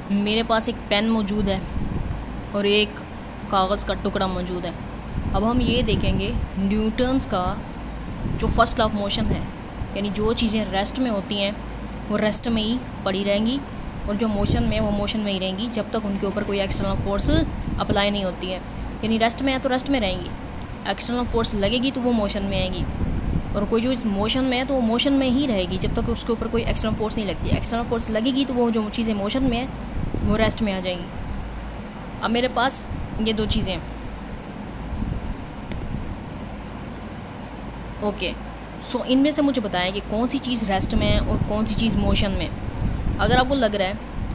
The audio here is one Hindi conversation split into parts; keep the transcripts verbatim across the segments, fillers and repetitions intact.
मेरे पास एक पेन मौजूद है और एक कागज़ का टुकड़ा मौजूद है। अब हम ये देखेंगे न्यूटन्स का जो फर्स्ट लॉ ऑफ मोशन है, यानी जो चीज़ें रेस्ट में होती हैं वो रेस्ट में ही पड़ी रहेंगी और जो मोशन में वो मोशन में ही रहेंगी जब तक उनके ऊपर कोई एक्सटर्नल फोर्स अप्लाई नहीं होती है। यानी रेस्ट में है तो रेस्ट में रहेंगी, एक्सटर्नल फोर्स लगेगी तो वो मोशन में आएगी, और कोई जो इस मोशन में है तो वो मोशन में ही रहेगी जब तक उसके ऊपर कोई एक्सटर्नल फोर्स नहीं लगती। एक्सटर्नल फोर्स लगेगी तो वो जो चीज़ें मोशन में है वो रेस्ट में आ जाएंगी। अब मेरे पास ये दो चीज़ें हैं। ओके, सो इनमें से मुझे बताएं कि कौन सी चीज़ रेस्ट में है और कौन सी चीज़ मोशन में। अगर आपको लग रहा है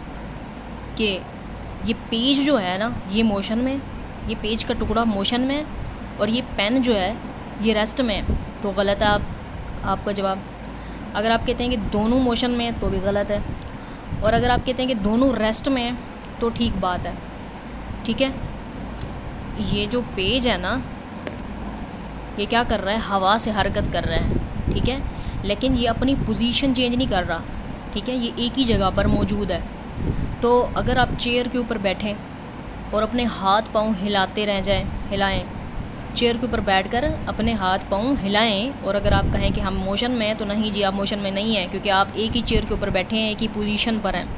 कि ये पेज जो है ना ये मोशन में, ये पेज का टुकड़ा मोशन में और ये पेन जो है ये रेस्ट में है, तो गलत है आप आपका जवाब। अगर आप कहते हैं कि दोनों मोशन में है तो भी गलत है, और अगर आप कहते हैं कि दोनों रेस्ट में है तो ठीक बात है। ठीक है, ये जो पेज है ना ये क्या कर रहा है, हवा से हरकत कर रहा है। ठीक है, लेकिन ये अपनी पोजीशन चेंज नहीं कर रहा। ठीक है, ये एक ही जगह पर मौजूद है। तो अगर आप चेयर के ऊपर बैठें और अपने हाथ पाँव हिलाते रह जाएं, हिलाएं, चेयर के ऊपर बैठकर अपने हाथ पाँव हिलाएं, और अगर आप कहें कि हम मोशन में हैं तो नहीं जी, आप मोशन में नहीं हैं, क्योंकि आप एक ही चेयर के ऊपर बैठे हैं, एक ही पोजीशन पर हैं।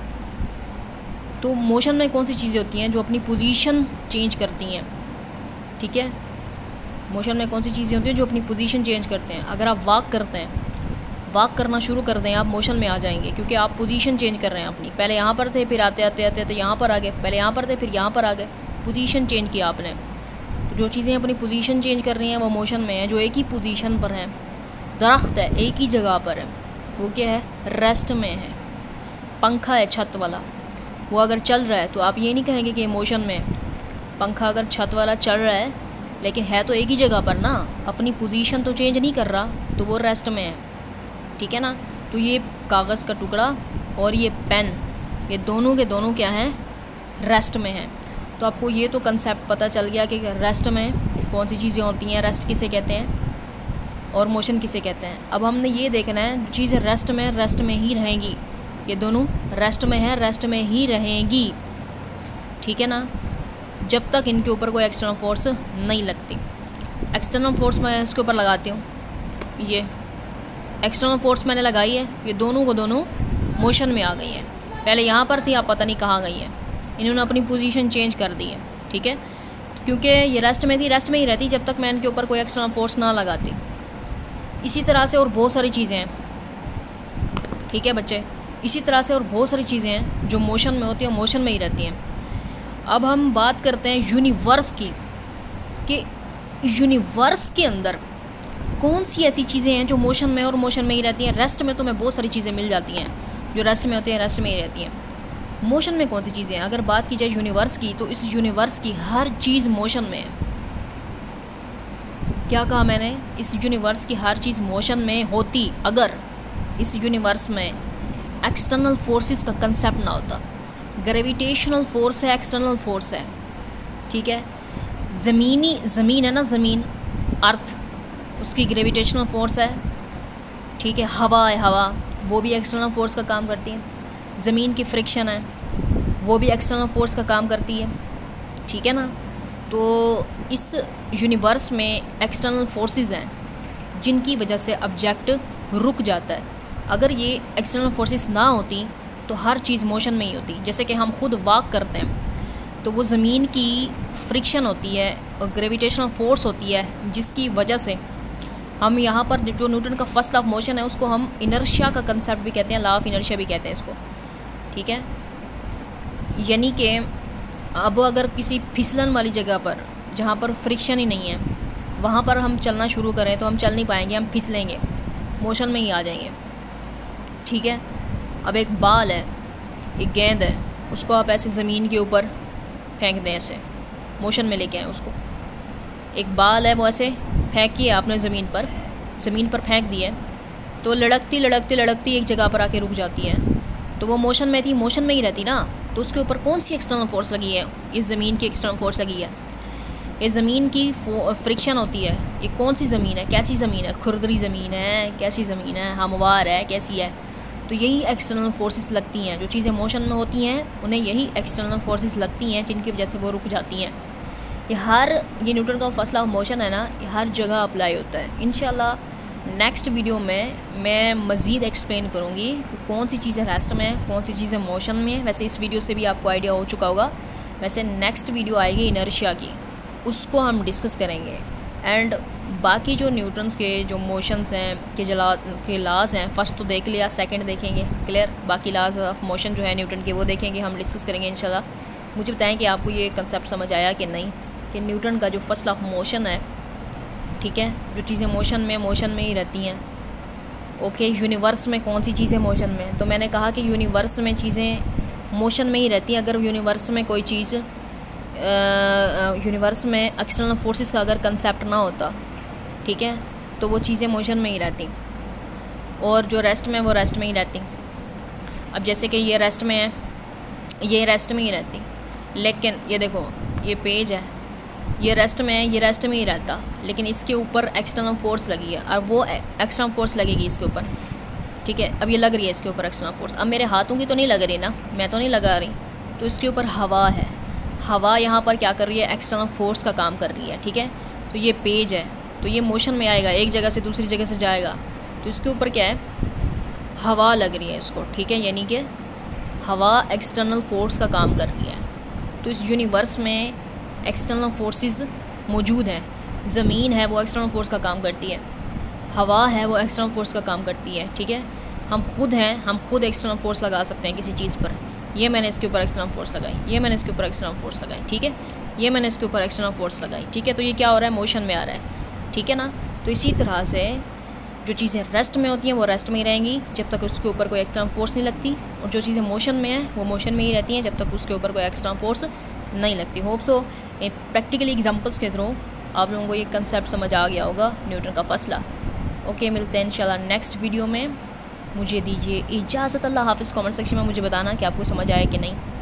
तो मोशन में कौन सी चीज़ें होती हैं जो अपनी पोजीशन चेंज करती हैं। ठीक है, मोशन में कौन सी चीज़ें होती हैं जो अपनी पोजीशन चेंज करते हैं। अगर आप वॉक करते हैं, वॉक करना शुरू कर दें, आप मोशन में आ जाएंगे, क्योंकि आप पोजीशन चेंज कर रहे हैं अपनी। पहले यहाँ पर थे, फिर आते आते आते आते यहाँ पर आ गए, पहले यहाँ पर थे फिर यहाँ पर आ गए, पोजीशन चेंज किया आपने। तो जो चीज़ें अपनी पोजीशन चेंज कर रही हैं वो मोशन में है। जो एक ही पोजीशन पर है, दरख्त है एक ही जगह पर है, वो क्या है, रेस्ट में है। पंखा है छत वाला, वो अगर चल रहा है तो आप ये नहीं कहेंगे कि मोशन में। पंखा अगर छत वाला चल रहा है लेकिन है तो एक ही जगह पर ना, अपनी पोजीशन तो चेंज नहीं कर रहा, तो वो रेस्ट में है। ठीक है ना, तो ये कागज़ का टुकड़ा और ये पेन, ये दोनों के दोनों क्या हैं, रेस्ट में हैं। तो आपको ये तो कंसेप्ट पता चल गया कि रेस्ट में कौन सी चीज़ें होती हैं, रेस्ट किसे कहते हैं और मोशन किसे कहते हैं। अब हमने ये देखना है जो चीज़ें रेस्ट में रेस्ट में ही रहेंगी, ये दोनों रेस्ट में है, रेस्ट में ही रहेंगी। ठीक है ना, जब तक इनके ऊपर कोई एक्सटर्नल फोर्स नहीं लगती। एक्सटर्नल फोर्स मैं इसके ऊपर लगाती हूँ, ये एक्सटर्नल फोर्स मैंने लगाई है, ये दोनों को दोनों मोशन में आ गई हैं। पहले यहाँ पर थी, आप पता नहीं कहाँ गई हैं, इन्होंने अपनी पोजीशन चेंज कर दी है। ठीक है, क्योंकि ये रेस्ट में थी, रेस्ट में ही रहती जब तक मैं इनके ऊपर कोई एक्सटर्नल फोर्स ना लगाती। इसी तरह से और बहुत सारी चीज़ें हैं। ठीक है बच्चे, इसी तरह से और बहुत सारी चीज़ें हैं जो मोशन में होती हैं, मोशन में ही रहती हैं। अब हम बात करते हैं यूनिवर्स की, कि यूनिवर्स के अंदर कौन सी ऐसी चीज़ें हैं जो मोशन में और मोशन में ही रहती हैं। रेस्ट में तो हमें बहुत सारी चीज़ें मिल जाती हैं, जो रेस्ट में होती हैं रेस्ट में ही रहती हैं। मोशन में कौन सी चीज़ें हैं, अगर बात की जाए यूनिवर्स की, तो इस यूनिवर्स की हर चीज़ मोशन में है। क्या कहा मैंने, इस यूनिवर्स की हर चीज़ मोशन में होती अगर इस यूनिवर्स में एक्सटर्नल फोर्सेस का कंसेप्ट ना होता। ग्रेविटेशनल फोर्स है, एक्सटर्नल फोर्स है। ठीक है, ज़मीनी ज़मीन है ना, ज़मीन अर्थ, उसकी ग्रेविटेशनल फोर्स है। ठीक है, हवा है, हवा वो भी एक्सटर्नल फोर्स का काम करती है। ज़मीन की फ्रिक्शन है, वो भी एक्सटर्नल फोर्स का काम करती है। ठीक है ना, तो इस यूनिवर्स में एक्सटर्नल फोर्सेस हैं जिनकी वजह से ऑब्जेक्ट रुक जाता है। अगर ये एक्सटर्नल फोर्सेस ना होती तो हर चीज़ मोशन में ही होती। जैसे कि हम खुद वॉक करते हैं तो वो ज़मीन की फ्रिक्शन होती है और ग्रेविटेशनल फोर्स होती है, जिसकी वजह से हम यहाँ पर जो न्यूटन का फर्स्ट लॉ ऑफ मोशन है उसको हम इनर्शिया का कंसेप्ट भी कहते हैं, लॉ ऑफ इनर्शिया भी कहते हैं इसको। ठीक है, यानी कि अब अगर किसी फिसलन वाली जगह पर जहाँ पर फ्रिक्शन ही नहीं है वहाँ पर हम चलना शुरू करें तो हम चल नहीं पाएंगे, हम फिसलेंगे, मोशन में ही आ जाएंगे। ठीक है, अब एक बाल है, एक गेंद है, उसको आप ऐसे ज़मीन के ऊपर फेंक दें, ऐसे मोशन में लेके आएँ उसको। एक बाल है वो ऐसे फेंकी है आपने ज़मीन पर, ज़मीन पर फेंक दी है तो लड़कती लड़कती लड़कती एक जगह पर आके रुक जाती है। तो वो मोशन में थी, मोशन में ही रहती ना, तो उसके ऊपर कौन सी एक्सटर्नल फोर्स लगी है, इस ज़मीन की एक्सटर्नल फोर्स लगी है। ये ज़मीन की फ्रिक्शन होती है। ये कौन सी ज़मीन है, कैसी ज़मीन है, खुरदरी ज़मीन है, कैसी ज़मीन है, हमवार है, कैसी है, तो यही एक्सटर्नल फोर्सेस लगती हैं। जो चीज़ें मोशन में होती हैं उन्हें यही एक्सटर्नल फोर्सेस लगती हैं, जिनकी वजह से वो रुक जाती हैं। ये हर ये न्यूटन का फर्स्ट लॉ ऑफ मोशन है ना, ये हर जगह अप्लाई होता है। इंशाल्लाह नेक्स्ट वीडियो में मैं मज़ीद एक्सप्लेन करूँगी कि कौन सी चीज़ें रेस्ट में है, कौन सी चीज़ें मोशन में है। वैसे इस वीडियो से भी आपको आइडिया हो चुका होगा। वैसे नेक्स्ट वीडियो आएगी इनर्शिया की, उसको हम डिस्कस करेंगे। एंड बाकी जो न्यूटन्स के जो मोशंस हैं के जो लाज के लाज हैं, फर्स्ट तो देख लिया, सेकंड देखेंगे क्लियर। बाकी लाज ऑफ मोशन जो है न्यूटन के वो देखेंगे, हम डिस्कस करेंगे इंशाल्लाह। मुझे बताएं कि आपको ये कंसेप्ट समझ आया कि नहीं, कि न्यूटन का जो फर्स्ट लॉ ऑफ मोशन है, ठीक है, जो चीज़ें मोशन में मोशन में ही रहती हैं। ओके, यूनिवर्स में कौन सी चीज़ें मोशन में? तो मैंने कहा कि यूनिवर्स में चीज़ें मोशन में ही रहती हैं। अगर यूनिवर्स में कोई चीज़ यूनिवर्स में एक्सटर्नल फोर्सेस का अगर कंसेप्ट ना होता, ठीक है, तो वो चीज़ें मोशन में ही रहती, और जो रेस्ट में वो रेस्ट में ही रहती। अब जैसे कि ये रेस्ट में है, ये रेस्ट में ही रहती, लेकिन ये देखो ये पेज है, ये रेस्ट में है, ये रेस्ट में ही रहता, लेकिन इसके ऊपर एक्सटर्नल फोर्स लगी है और वो एक्सटर्नल फोर्स लगेगी इसके ऊपर, ठीक है। अब ये लग रही है इसके ऊपर एक्सटर्नल फोर्स। अब मेरे हाथों की तो नहीं लग रही ना, मैं तो नहीं लगा रही, तो इसके ऊपर हवा है। हवा यहाँ पर क्या कर रही है? एक्सटर्नल फोर्स का काम कर रही है, ठीक है। तो ये पेज है, तो ये मोशन में आएगा, एक जगह से दूसरी जगह से जाएगा, तो इसके ऊपर क्या है? हवा लग रही है इसको, ठीक है, यानी कि हवा एक्सटर्नल फोर्स का काम कर रही है। तो इस यूनिवर्स में एक्सटर्नल फोर्सेस मौजूद हैं। ज़मीन है वो एक्सटर्नल फोर्स का काम करती है, हवा है वो एक्सटर्नल फोर्स का काम करती है, ठीक है। हम खुद हैं, हम खुद एक्सटर्नल फोर्स लगा सकते हैं किसी चीज़ पर। ये मैंने इसके ऊपर एक्सटर्नल फोर्स लगाई, ये मैंने इसके ऊपर एक्सटर्नल फोर्स लगाई, ठीक है, ये मैंने इसके ऊपर एक्सटर्नल फोर्स लगाई, ठीक है। तो ये क्या हो रहा है? मोशन में आ रहा है, ठीक है ना। तो इसी तरह से जो चीज़ें रेस्ट में होती हैं वो रेस्ट में ही रहेंगी जब तक उसके ऊपर कोई एक्सटर्नल फोर्स नहीं लगती, और जो चीज़ें मोशन में हैं वो मोशन में ही रहती हैं जब तक उसके ऊपर कोई एक्सटर्नल फोर्स नहीं लगती। होप सो प्रैक्टिकली एग्जांपल्स के थ्रू आप लोगों को ये कंसेप्ट समझ आ गया होगा न्यूटन का फर्स्ट लॉ। ओके, मिलते हैं इंशाल्लाह नेक्स्ट वीडियो में। मुझे दीजिए इजाज़त। अल्लाह हाफ़िज़। कमेंट सेक्शन में मुझे बताना कि आपको समझ आया कि नहीं।